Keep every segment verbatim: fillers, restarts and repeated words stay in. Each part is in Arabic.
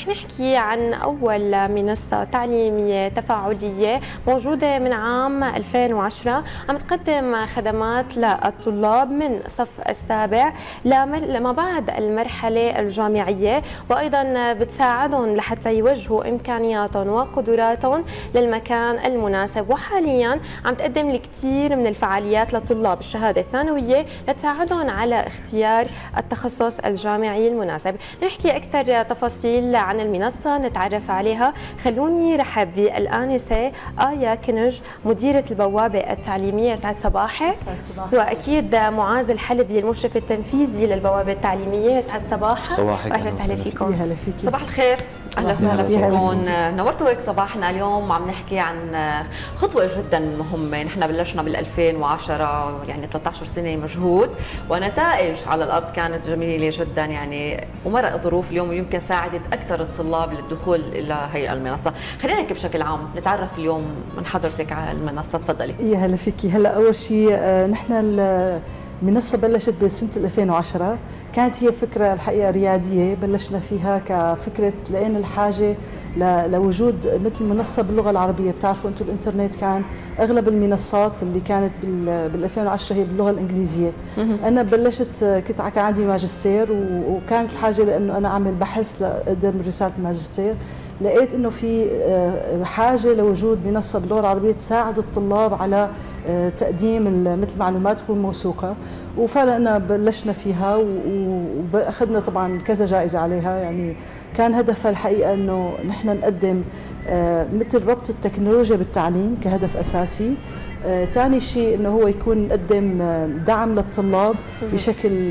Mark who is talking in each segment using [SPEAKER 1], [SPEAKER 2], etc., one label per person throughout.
[SPEAKER 1] رح نحكي عن أول منصة تعليمية تفاعلية موجودة من عام ألفين وعشرة، عم تقدم خدمات للطلاب من صف السابع لما بعد المرحلة الجامعية، وأيضا بتساعدهم لحتى يوجهوا إمكانياتهم وقدراتهم للمكان المناسب. وحاليا عم تقدم الكثير من الفعاليات لطلاب الشهادة الثانوية لتساعدهم على اختيار التخصص الجامعي المناسب. نحكي أكثر تفاصيل عن المنصة نتعرف عليها. خلوني رحب بالآنسة آية كنج مديرة البوابة التعليمية. يسعد صباحك. وأكيد معاذ الحلبي المشرف التنفيذي للبوابة التعليمية. يسعد صباحك.
[SPEAKER 2] صباحك.
[SPEAKER 1] أهلا وسهلا فيكم.
[SPEAKER 3] أهلا فيك.
[SPEAKER 4] صباح الخير. أهلا وسهلا فيكم. نورتوا هيك صباحنا. اليوم عم نحكي عن خطوة جدا مهمة. نحن بلشنا بال ألفين وعشرة، يعني ثلاثة عشر سنة مجهود ونتائج على الأرض كانت جميلة جدا يعني، ومرق ظروف اليوم يمكن ساعدت أكثر الطلاب للدخول إلى هي المنصة. خلينا هيك بشكل عام نتعرف اليوم من حضرتك على المنصة. تفضلي.
[SPEAKER 3] يا هلا فيكي. هلا أول شيء نحن المنصة بلشت بسنة ألفين وعشرة، كانت هي فكرة الحقيقة ريادية بلشنا فيها كفكرة، لقينا الحاجة لوجود مثل منصة باللغة العربية. بتعرفوا أنتم الإنترنت كان أغلب المنصات اللي كانت بال ألفين وعشرة هي باللغة الإنجليزية. أنا بلشت كنت كان عندي ماجستير، وكانت الحاجة لأنه أنا أعمل بحث لأقدم رسالة الماجستير. لقيت انه في حاجه لوجود منصه باللغه العربيه تساعد الطلاب على تقديم مثل معلومات تكون موثوقه، وفعلا بلشنا فيها واخذنا طبعا كذا جائزه عليها. يعني كان هدفها الحقيقه انه نحن نقدم مثل ربط التكنولوجيا بالتعليم كهدف اساسي. ثاني شيء انه هو يكون نقدم دعم للطلاب بشكل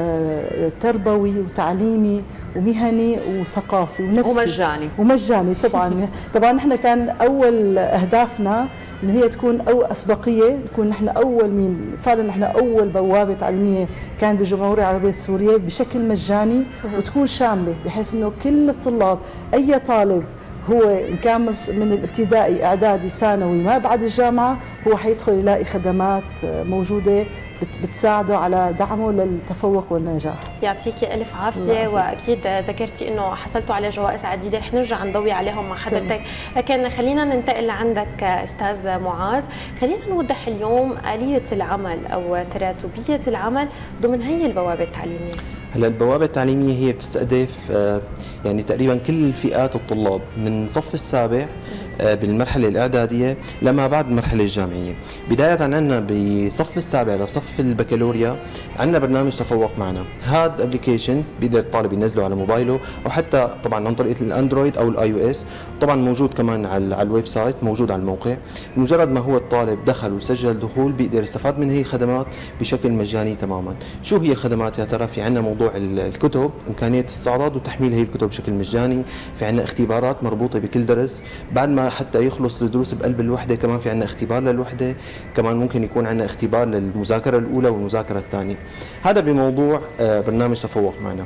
[SPEAKER 3] تربوي وتعليمي ومهني وثقافي ونفسي
[SPEAKER 4] ومجاني
[SPEAKER 3] ومجاني طبعا. طبعا نحن كان اول اهدافنا ان هي تكون او اسبقيه، نكون نحن اول مين فعلا نحن اول بوابه تعليميه كان بالجمهوريه العربيه السوريه بشكل مجاني وتكون شامله، بحيث انه كل الطلاب اي طالب هو إن كان من الابتدائي اعدادي ثانوي ما بعد الجامعه هو حيدخل يلاقي خدمات موجوده بتساعده على دعمه للتفوق والنجاح.
[SPEAKER 1] يعطيكي الف عافيه. واكيد ذكرتي انه حصلتوا على جوائز عديده، رح نرجع نضوي عليهم مع حضرتك، لكن خلينا ننتقل لعندك استاذ معاذ. خلينا نوضح اليوم آلية العمل او تراتبيه العمل ضمن هي البوابه التعليميه.
[SPEAKER 2] هلا البوابة التعليمية هي بتستهدف يعني تقريبا كل فئات الطلاب من صف السابع بالمرحلة الإعدادية لما بعد المرحلة الجامعية. بداية عندنا بصف السابع لصف البكالوريا عندنا برنامج تفوق معنا. هذا ابلكيشن بيقدر الطالب ينزله على موبايله او حتى طبعا عن طريق الاندرويد او الاي او اس، طبعا موجود كمان على الويب سايت، موجود على الموقع. مجرد ما هو الطالب دخل وسجل دخول بيقدر يستفاد من هي الخدمات بشكل مجاني تماما. شو هي الخدمات يا ترى؟ في عندنا موضوع الكتب، امكانية استعراض وتحميل هي الكتب بشكل مجاني. في عندنا اختبارات مربوطة بكل درس، بعد ما حتى يخلص الدروس بقلب الوحده كمان في عندنا اختبار للوحده، كمان ممكن يكون عندنا اختبار للمذاكره الاولى والمذاكره الثانيه. هذا بموضوع برنامج تفوق معنا.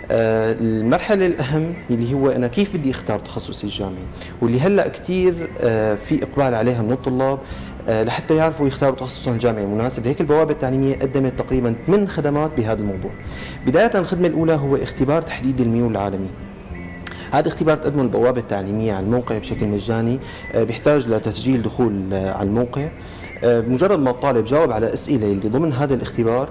[SPEAKER 2] المرحله الاهم اللي هو انا كيف بدي اختار تخصصي الجامعي، واللي هلا كثير في اقبال عليها من الطلاب لحتى يعرفوا يختاروا تخصصهم الجامعي المناسب. هيك البوابه التعليميه قدمت تقريبا ثمان خدمات بهذا الموضوع. بدايه الخدمه الاولى هو اختبار تحديد الميول العالمي. هذا اختبار تقدمه البوابة التعليمية على الموقع بشكل مجاني، بيحتاج لتسجيل دخول على الموقع. بمجرد ما الطالب جاوب على أسئلة اللي ضمن هذا الاختبار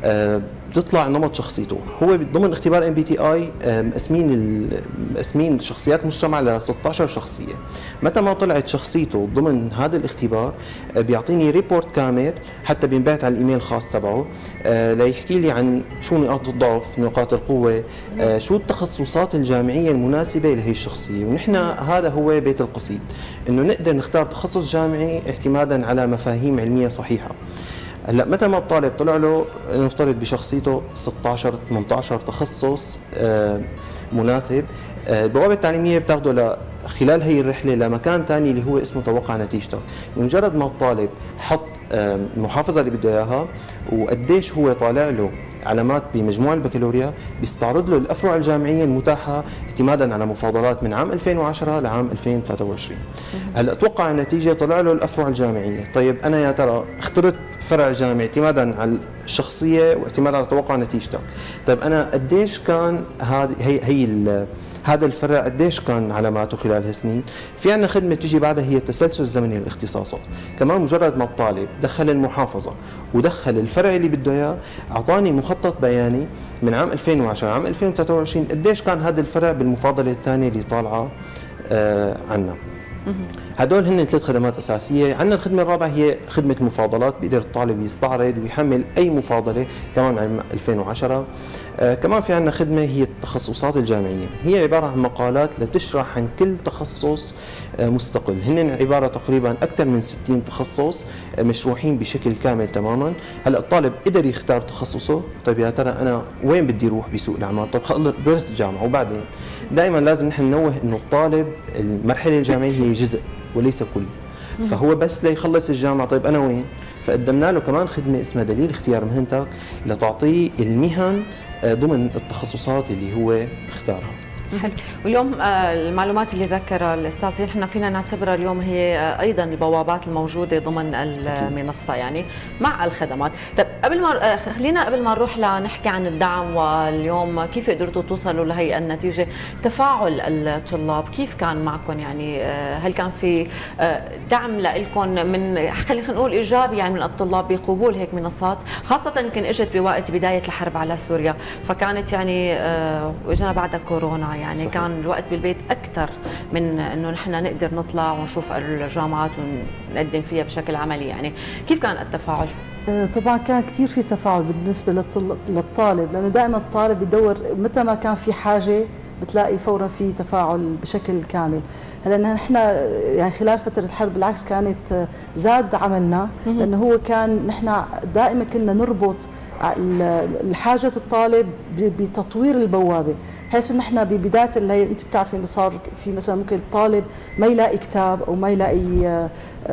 [SPEAKER 2] بتطلع نمط شخصيته. هو ضمن اختبار ام بي تي اي مقسمين مقسمين شخصيات المجتمع ل ستة عشر شخصيه. متى ما طلعت شخصيته ضمن هذا الاختبار بيعطيني ريبورت كامل حتى بينبعث على الايميل الخاص تبعه ليحكي لي عن شو نقاط الضعف، نقاط القوه، شو التخصصات الجامعيه المناسبه لهي الشخصيه. ونحن هذا هو بيت القصيد، انه نقدر نختار تخصص جامعي اعتمادا على مفاهيم علميه صحيحه. هلا متى ما الطالب طلع له نفترض بشخصيته ستة عشر ثمانية عشر تخصص مناسب، البوابه التعليميه بتاخده خلال هي الرحله لمكان ثاني اللي هو اسمه توقع نتيجتك. بمجرد ما الطالب حط المحافظه اللي بده اياها وقديش هو طالع له علامات بمجموع البكالوريا، بيستعرض له الافرع الجامعيه المتاحه اعتمادا على مفاضلات من عام ألفين وعشرة لعام ألفين وثلاثة وعشرين. هلا توقع النتيجه طلع له الافرع الجامعيه. طيب انا يا ترى اخترت فرع جامعي اعتمادا على الشخصيه واعتمادا على توقع نتيجتك. طيب انا قديش كان هذه هي هي هذا الفرع قديش كان علاماته خلال هالسنين. في عندنا خدمه تجي بعدها هي التسلسل الزمني للاختصاصات، كمان مجرد ما الطالب دخل المحافظه ودخل الفرع اللي بده اياه اعطاني مخطط بياني من عام ألفين وعشرة عام ألفين وثلاثة وعشرين قديش كان هذا الفرع بالمفاضله الثانيه اللي طالعه آه عنا. هدول هن ثلاث خدمات اساسيه. عندنا الخدمه الرابعه هي خدمه المفاضلات، بيقدر الطالب يستعرض ويحمل اي مفاضله كمان عام ألفين وعشرة. آه كمان في عندنا خدمه هي التخصصات الجامعيه، هي عباره عن مقالات لتشرح عن كل تخصص آه مستقل، هن عباره تقريبا اكثر من ستين تخصص آه مشروحين بشكل كامل تماما. هلا الطالب قدر يختار تخصصه، طيب يا ترى انا وين بدي اروح بسوق العمل؟ طيب خلص درست جامعه وبعدين دائما لازم نحن ننوه انه الطالب المرحله الجامعيه هي جزء وليس كل، فهو بس ليخلص الجامعه طيب انا وين؟ فقدمنا له كمان خدمه اسمها دليل اختيار مهنتك لتعطيه المهن ضمن التخصصات اللي هو اختارها.
[SPEAKER 4] حلو. واليوم المعلومات اللي ذكرها الاستاذ نحن فينا نعتبرها اليوم هي ايضا البوابات الموجوده ضمن المنصه يعني مع الخدمات. طيب قبل ما خلينا قبل ما نروح لنحكي عن الدعم واليوم كيف قدرتوا توصلوا لهي النتيجه، تفاعل الطلاب كيف كان معكم؟ يعني هل كان في دعم لكم من خلينا نقول ايجابي يعني من الطلاب بقبول هيك منصات، خاصه يمكن اجت بوقت بدايه الحرب على سوريا، فكانت يعني واجنا بعد كورونا يعني صحيح. كان الوقت بالبيت اكثر من انه نحن نقدر نطلع ونشوف الجامعات ونقدم فيها بشكل عملي، يعني كيف كان التفاعل؟
[SPEAKER 3] طبعا كان كثير في تفاعل بالنسبه للطالب، لانه دائما الطالب بدور متى ما كان في حاجه بتلاقي فورا في تفاعل بشكل كامل. هلا نحن يعني خلال فتره الحرب بالعكس كانت زاد عملنا، لانه هو كان نحن دائما كنا نربط الحاجة الطالب بتطوير البوابة، بحيث ان احنا ببدايه اللي انت بتعرفي انه صار في مثلا ممكن الطالب ما يلاقي كتاب او ما يلاقي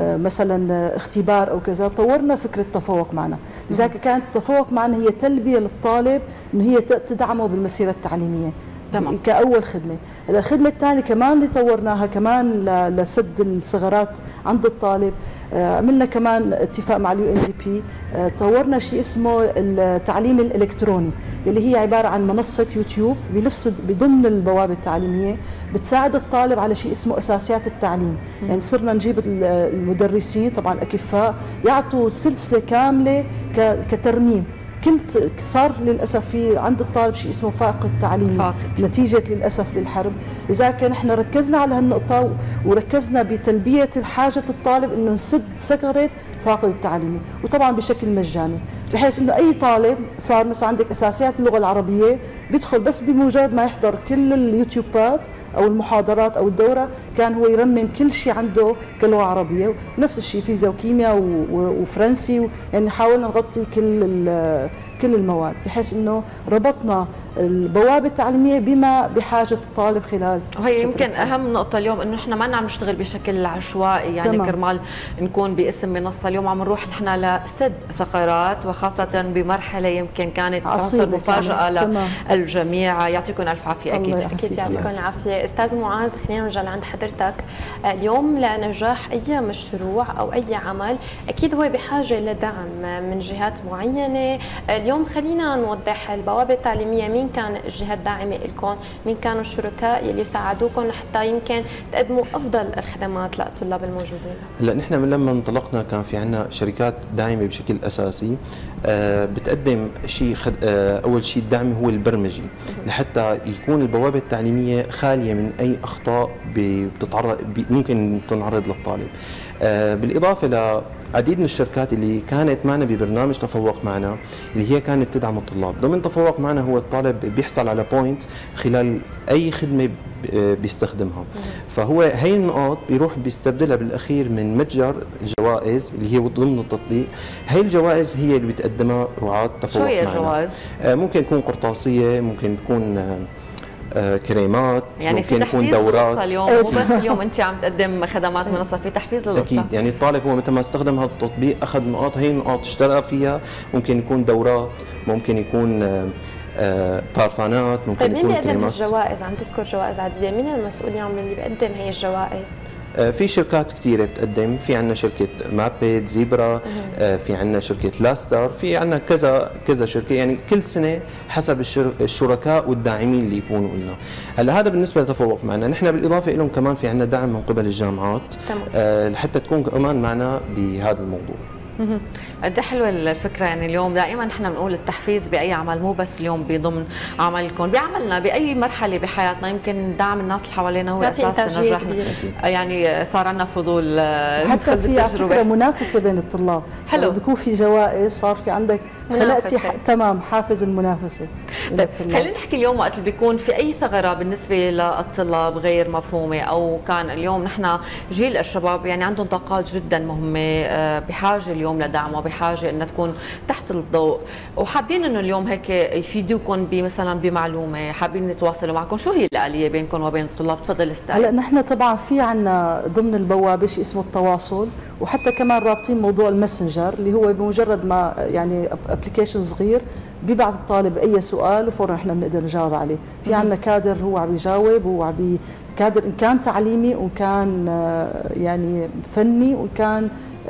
[SPEAKER 3] مثلا اختبار او كذا، طورنا فكره التفوق معنا، لذلك كانت التفوق معنا هي تلبيه للطالب انه هي تدعمه بالمسيره التعليميه. تمام. كأول خدمة. الخدمة الثانية كمان اللي طورناها كمان لسد الثغرات عند الطالب، عملنا كمان اتفاق مع اليو ان دي بي، طورنا شيء اسمه التعليم الالكتروني اللي هي عبارة عن منصة يوتيوب بنفس بضمن البوابة التعليمية بتساعد الطالب على شيء اسمه اساسيات التعليم، يعني صرنا نجيب المدرسين طبعا اكفاء يعطوا سلسلة كاملة كترميم. كل صار للاسف في عند الطالب شيء اسمه فاقد تعليمي فاقد. نتيجه للاسف للحرب، لذلك نحن ركزنا على هالنقطه وركزنا بتلبيه حاجه الطالب انه نسد ثغره فاقد التعليمي، وطبعا بشكل مجاني، بحيث انه اي طالب صار مثلا عندك اساسيات اللغه العربيه بيدخل بس بمجرد ما يحضر كل اليوتيوبات او المحاضرات او الدوره كان هو يرمم كل شيء عنده كلغه عربيه، ونفس الشيء فيزياء وكيمياء وفرنسي، يعني حاولنا نغطي كل كل المواد، بحيث انه ربطنا البوابه التعليميه بما بحاجه الطالب خلال.
[SPEAKER 4] وهي يمكن اهم نقطه اليوم انه نحن ما عم نشتغل بشكل عشوائي، يعني تمام. كرمال نكون باسم منصه، اليوم عم نروح نحن لسد ثغرات، وخاصه بمرحله يمكن كانت تعصب مفاجاه للجميع. يعطيكم الف عافيه. اكيد
[SPEAKER 1] اكيد يعطيكم العافيه. استاذ معاذ خلينا نرجع لعند حضرتك. اليوم لنجاح اي مشروع او اي عمل اكيد هو بحاجه لدعم من جهات معينه. اليوم خلينا نوضح البوابه التعليميه، مين كان الجهات الداعمه لكم، مين كانوا الشركاء يلي ساعدوكم حتى يمكن تقدموا افضل الخدمات للطلاب الموجودين؟
[SPEAKER 2] هلا نحن من لما انطلقنا كان في عندنا شركات داعمه بشكل اساسي، آه بتقدم شيء خد آه اول شيء الدعم هو البرمجي لحتى يكون البوابه التعليميه خاليه من اي اخطاء بتتعرض ممكن تنعرض للطالب. آه بالاضافه لعديد من الشركات اللي كانت معنا ببرنامج تفوق معنا اللي هي كانت تدعم الطلاب. ضمن تفوق معنا هو الطالب بيحصل على بوينت خلال اي خدمه بيستخدمها، فهو هي النقاط بيروح بيستبدلها بالاخير من متجر الجوائز اللي هي ضمن التطبيق. هي الجوائز هي اللي بتقدمها رعاة تفوق معنا. شو هي الجوائز؟ آه ممكن تكون قرطاسيه، ممكن تكون آه آه كريمات،
[SPEAKER 4] يعني
[SPEAKER 2] ممكن
[SPEAKER 4] يكون دورات اليوم، مو بس اليوم انت عم تقدم خدمات منصه، في تحفيز للقصه.
[SPEAKER 2] اكيد، يعني الطالب هو متى ما استخدم هذا التطبيق اخذ نقاط، هي النقاط اشترى فيها، ممكن يكون دورات، ممكن يكون آه آه بارفانات، ممكن
[SPEAKER 1] طيب
[SPEAKER 2] يكون
[SPEAKER 1] مين بيقدم الجوائز؟ عم تذكر جوائز عديده، مين المسؤول يوم اللي بيقدم هي الجوائز؟
[SPEAKER 2] في شركات كثيره بتقدم، في عندنا شركه مابيد، زيبرا، في عندنا شركه لاستر، في عندنا كذا كذا شركه، يعني كل سنه حسب الشركاء والداعمين اللي يكونوا لنا. هلا هذا بالنسبه لتفوق معنا، نحن بالاضافه لهم كمان في عندنا دعم من قبل الجامعات آه لحتى تكون كمان معنا بهذا الموضوع.
[SPEAKER 4] قد حلوه الفكره، يعني اليوم دائما نحن بنقول التحفيز باي عمل مو بس اليوم بضمن عملكم، بعملنا باي مرحله بحياتنا، يمكن دعم الناس اللي حوالينا هو اساس نجاحنا. يعني صار عندنا فضول
[SPEAKER 3] حتى في على فكره منافسه بين الطلاب،
[SPEAKER 4] حلو
[SPEAKER 3] بيكون في جوائز، صار في عندك خلقتي تمام حافز المنافسه.
[SPEAKER 4] طيب خلينا نحكي اليوم وقت اللي بيكون في اي ثغره بالنسبه للطلاب غير مفهومه، او كان اليوم نحن جيل الشباب يعني عندهم طاقات جدا مهمه بحاجه اليوم لدعم وبحاجه انها تكون تحت الضوء، وحابين انه اليوم هيك يفيدوكم بمثلا بمعلومه، حابين يتواصلوا معكم، شو هي الآلية بينكم وبين الطلاب؟ تفضل استاذ.
[SPEAKER 3] هلا نحن طبعا في عندنا ضمن البوابه شيء اسمه التواصل، وحتى كمان رابطين موضوع الماسنجر اللي هو بمجرد ما يعني ابلكيشن صغير بيبعث الطالب اي سؤال وفورا احنا بنقدر نجاوب عليه. في عندنا كادر هو عم يجاوب، وهو عم كادر ان كان تعليمي وان كان يعني فني وان كان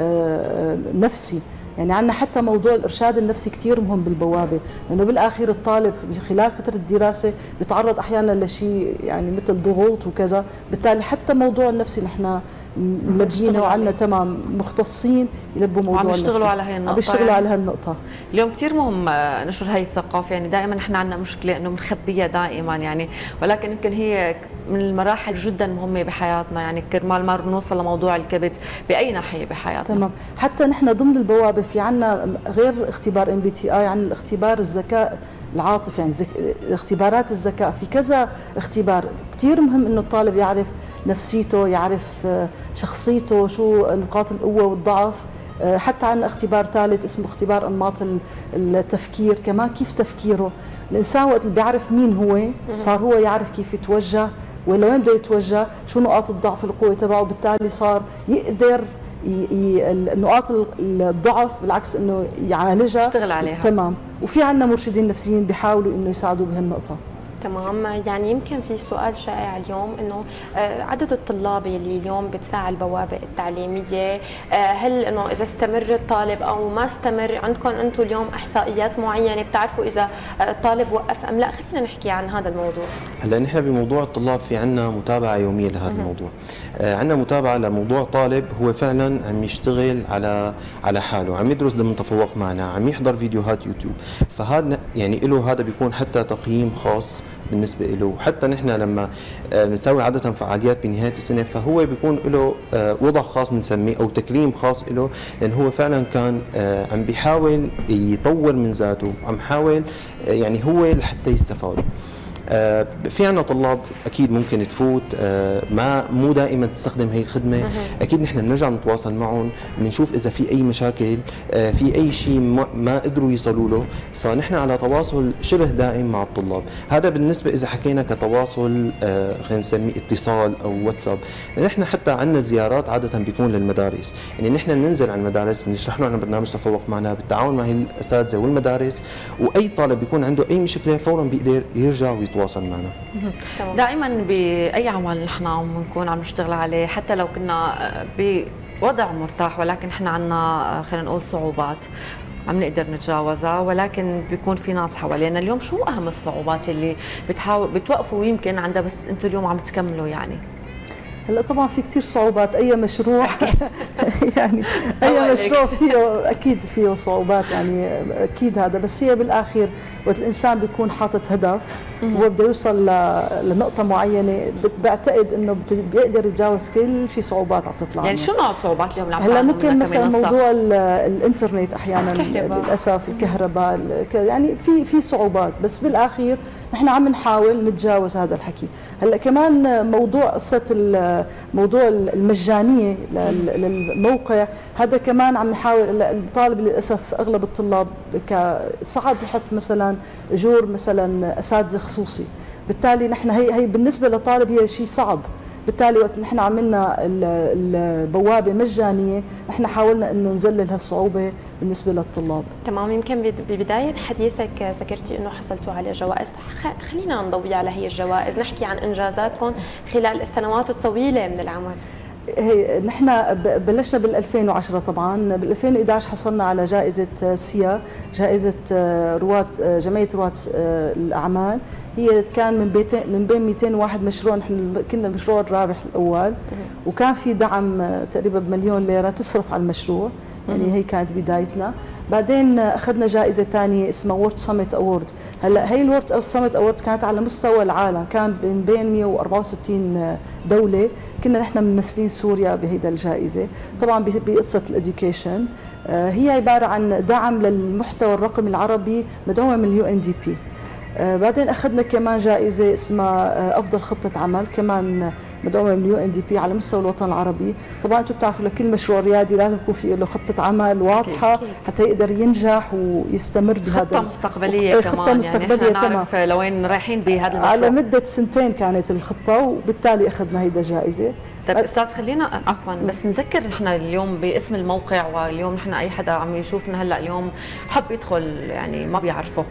[SPEAKER 3] نفسي. يعني عندنا حتى موضوع الارشاد النفسي كثير مهم بالبوابه، لانه بالاخير الطالب خلال فتره الدراسه بيتعرض احيانا لشيء يعني مثل ضغوط وكذا، بالتالي حتى موضوع النفسي نحن مبنيين وعندنا تمام مختصين يلبوا موضوع
[SPEAKER 4] عم يشتغلوا على هي النقطه،
[SPEAKER 3] عم يشتغلوا على هالنقطه.
[SPEAKER 4] اليوم كثير مهم نشر هي الثقافه، يعني دائما نحن عندنا مشكله انه بنخبيها دائما يعني، ولكن يمكن هي من المراحل جدا مهمه بحياتنا، يعني كرمال ما نوصل لموضوع الكبت باي ناحيه بحياتنا.
[SPEAKER 3] تمام، حتى نحن ضمن البوابه في عندنا غير اختبار ام بي تي اي، عن الاختبار الذكاء العاطفي، يعني زك... اختبارات الذكاء، في كذا اختبار كثير مهم انه الطالب يعرف نفسيته، يعرف شخصيته، شو نقاط القوه والضعف. حتى عندنا اختبار ثالث اسمه اختبار انماط التفكير، كمان كيف تفكيره. الانسان وقت اللي بيعرف مين هو صار هو يعرف كيف يتوجه ولا وين بده يتوجه، شو نقاط الضعف والقوه تبعه، وبالتالي صار يقدر نقاط الضعف بالعكس انه يعالجها،
[SPEAKER 4] يشتغل عليها.
[SPEAKER 3] تمام. وفي عندنا مرشدين نفسيين بيحاولوا انه يساعدوا بهالنقطه.
[SPEAKER 1] تمام. يعني يمكن في سؤال شائع اليوم انه عدد الطلاب اللي اليوم بتساعد البوابه التعليميه، هل انه اذا استمر الطالب او ما استمر، عندكم انتم اليوم احصائيات معينه بتعرفوا اذا الطالب وقف ام لا؟ خلينا نحكي عن هذا الموضوع.
[SPEAKER 2] هلا نحن بموضوع الطلاب في عندنا متابعه يوميه لهذا الموضوع. عندنا متابعه لموضوع طالب هو فعلا عم يشتغل على على حاله، عم يدرس ضمن تفوق معنا، عم يحضر فيديوهات يوتيوب، فهذا يعني له هذا بيكون حتى تقييم خاص بالنسبه له. حتى نحن لما بنسوي عاده فعاليات بنهايه السنه فهو بيكون له وضع خاص بنسميه او تكريم خاص له، لان هو فعلا كان عم بيحاول يطور من ذاته، عم يحاول يعني هو لحتى يستفاد. آه في عنا طلاب اكيد ممكن تفوت آه ما مو دائما تستخدم هي الخدمه، اكيد نحن بنرجع نتواصل معهم، بنشوف اذا في اي مشاكل، آه في اي شيء ما, ما قدروا يصلوا له، فنحن على تواصل شبه دائم مع الطلاب. هذا بالنسبه اذا حكينا كتواصل آه خلينا نسميه اتصال او واتساب. نحن حتى عندنا زيارات عاده بيكون للمدارس، يعني نحن بننزل على المدارس بنشرح له عن برنامج تفوق معنا بالتعاون مع الاساتذه والمدارس، واي طالب بيكون عنده اي مشكله فورا بيقدر يرجع ويتواصل معنا.
[SPEAKER 4] دائما باي عمل نحن عم نكون عم نشتغل عليه، حتى لو كنا بوضع مرتاح ولكن احنا عندنا خلينا نقول صعوبات عم نقدر نتجاوزها، ولكن بيكون في ناس حوالينا. اليوم شو اهم الصعوبات اللي بتحاول بتوقفوا يمكن عندها بس انتم اليوم عم تكملوا؟ يعني
[SPEAKER 3] هلا طبعا في كثير صعوبات، اي مشروع يعني اي مشروع فيه اكيد فيه صعوبات، يعني اكيد هذا، بس هي بالاخير وقت الانسان بيكون حاطط هدف وهو بده يوصل لنقطه معينه، بعتقد انه بيقدر يتجاوز كل شيء صعوبات عم تطلع.
[SPEAKER 4] يعني شو نوع الصعوبات اليوم اللي عم
[SPEAKER 3] هلا ممكن مثلا موضوع الانترنت احيانا للاسف، الكهرباء، يعني في في صعوبات، بس بالاخير نحن عم نحاول نتجاوز هذا الحكي. هلا كمان موضوع قصه موضوع المجانيه للموقع، هذا كمان عم نحاول. الطالب للاسف اغلب الطلاب صعب يحط مثلا اجور مثلا اساتذه خصوصي، بالتالي نحن هي هي بالنسبه للطالب هي شيء صعب. بالتالي وقت نحن عملنا البوابه مجانيه نحن حاولنا انه نذلل هالصعوبه بالنسبه للطلاب.
[SPEAKER 1] تمام. يمكن ببدايه حديثك ذكرتي انه حصلتوا على جوائز، خلينا نضوي على هي الجوائز، نحكي عن انجازاتكم خلال السنوات الطويله من العمل.
[SPEAKER 3] هي نحن بلشنا بال ألفين وعشرة طبعا، بال ألفين وإحدى عشر حصلنا على جائزة سيا، جائزة رواد جمعية رواد الأعمال. هي كان من بين من بين مئتين وواحد مشروع، نحن كنا المشروع الرابح الأول، وكان في دعم تقريبا بمليون ليرة تصرف على المشروع، يعني هي كانت بدايتنا. بعدين اخذنا جائزه ثانيه اسمها وورد سمت اوورد. هلا هي الوورد سمت اوورد كانت على مستوى العالم، كان من بين مئة وأربعة وستين دوله، كنا نحن ممثلين سوريا بهيدا الجائزه. طبعا بقصه الاديوكيشن، هي عباره عن دعم للمحتوى الرقمي العربي مدعومه من اليو ان دي بي. بعدين اخذنا كمان جائزه اسمها افضل خطه عمل، كمان مدعومه من اليو ان دي بي على مستوى الوطن العربي. طبعا انتم بتعرفوا لكل مشروع ريادي لازم يكون في له خطه عمل واضحه حتى يقدر ينجح ويستمر بهذا.
[SPEAKER 4] خطه مستقبليه كمان،
[SPEAKER 3] خطه مستقبليه
[SPEAKER 4] يعني نعرف لوين رايحين بهذا المشروع.
[SPEAKER 3] على مده سنتين كانت الخطه، وبالتالي اخذنا هيدا الجائزه.
[SPEAKER 4] طيب استاذ خلينا عفوا بس نذكر نحن اليوم باسم الموقع، واليوم نحن اي حدا عم يشوفنا هلا اليوم حب يدخل يعني ما بيعرفه،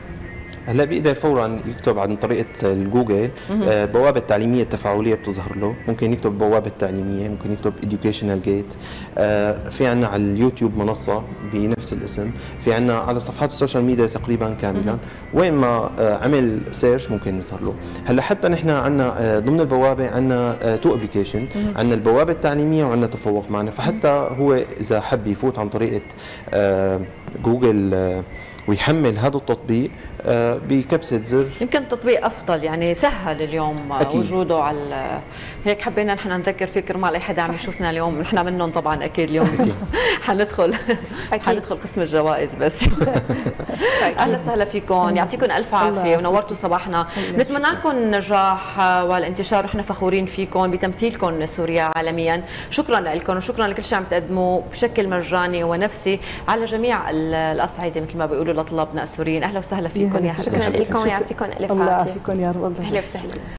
[SPEAKER 2] هلا بيقدر فورا يكتب عن طريقه الجوجل آه بوابه تعليميه تفاعليه بتظهر له، ممكن يكتب بوابه تعليميه، ممكن يكتب educational gate. آه في عندنا على اليوتيوب منصه بنفس الاسم، في عندنا على صفحات السوشيال ميديا تقريبا كاملا، وين ما آه عمل سيرش ممكن يظهر له. هلا حتى نحن عندنا آه ضمن البوابه عندنا آه تو ابلكيشن، عندنا البوابه التعليميه وعندنا تفوق معنا، فحتى هو اذا حب يفوت عن طريقه آه جوجل آه ويحمل هذا التطبيق آه بكبسه زر. يمكن
[SPEAKER 4] التطبيق افضل، يعني سهل اليوم أكيد. وجوده على هيك حبينا نحن نذكر فيه كرمال اي حدا عم يشوفنا اليوم، نحن منهم طبعا اكيد اليوم حندخل حندخل قسم الجوائز بس. اهلا وسهلا فيكم، يعطيكم الف عافيه ونورتوا صباحنا. نتمنى لكم النجاح والانتشار، ونحن فخورين فيكم بتمثيلكم سوريا عالميا. شكرا لكم وشكرا لكل شيء عم تقدموه بشكل مجاني ونفسي على جميع الاصعده مثل ما بيقولوا لطلابنا السوريين. اهلا وسهلا فيكم، يا
[SPEAKER 1] شكرا لكم، يعطيكم الف عافيه.
[SPEAKER 3] الله يعافيكم يا رب.
[SPEAKER 1] اهلا وسهلا.